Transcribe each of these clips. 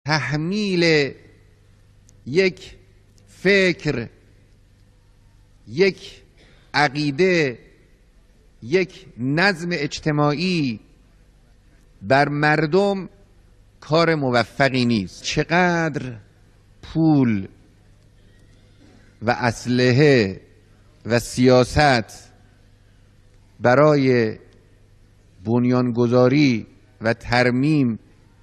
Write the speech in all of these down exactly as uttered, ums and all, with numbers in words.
تحمیل یک فکر، یک عقیده، یک نظم اجتماعی بر مردم کار موفقی نیست. چقدر پول و اسلحه و سیاست برای بنیانگذاری و ترمیم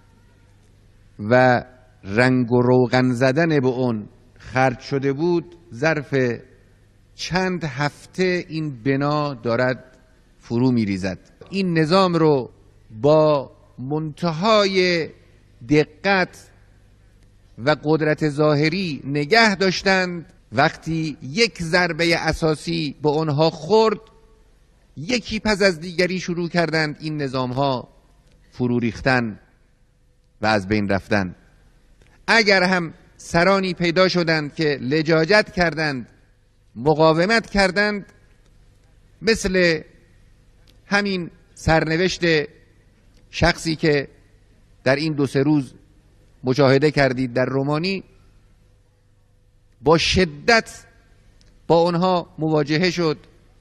و رنگ و روغن زدن به اون خرج شده بود، ظرف چند هفته این بنا دارد فرو میریزد. این نظام رو با منتهای دقت و قدرت ظاهری نگه داشتند. وقتی یک ضربه اساسی به آنها خورد، یکی پس از دیگری شروع کردند این نظامها فرو ریختن و از بین رفتن. اگر هم سرانی پیدا شدند که لجاجت کردند، مقاومت کردند، مثل همین سرنوشت شخصی که در این دو سه روز مشاهده کردید در رومانی، با شدت با آنها مواجهه شد.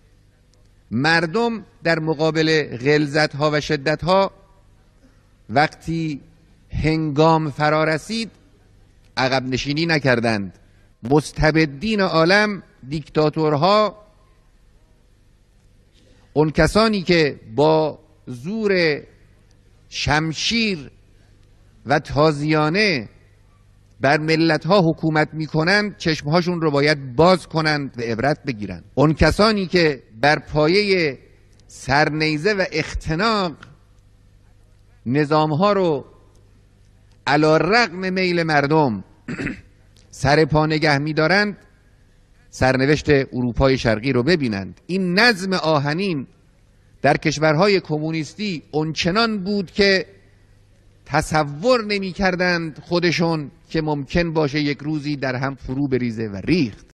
مردم در مقابل غلظت ها و شدت ها وقتی هنگام فرا رسید عقب نشینی نکردند. مستبدین عالم، دیکتاتورها، اون کسانی که با زور شمشیر و تازیانه بر ملت ها حکومت می کنند، چشمهاشون رو باید باز کنند و عبرت بگیرند. اون کسانی که بر پایه سرنیزه و اختناق نظام ها رو علی رغم میل مردم سر پا نگه می دارند، سرنوشت اروپای شرقی رو ببینند. این نظم آهنین در کشورهای کمونیستی اونچنان بود که تصور نمی کردند خودشون که ممکن باشه یک روزی در هم فرو بریزه و ریخت.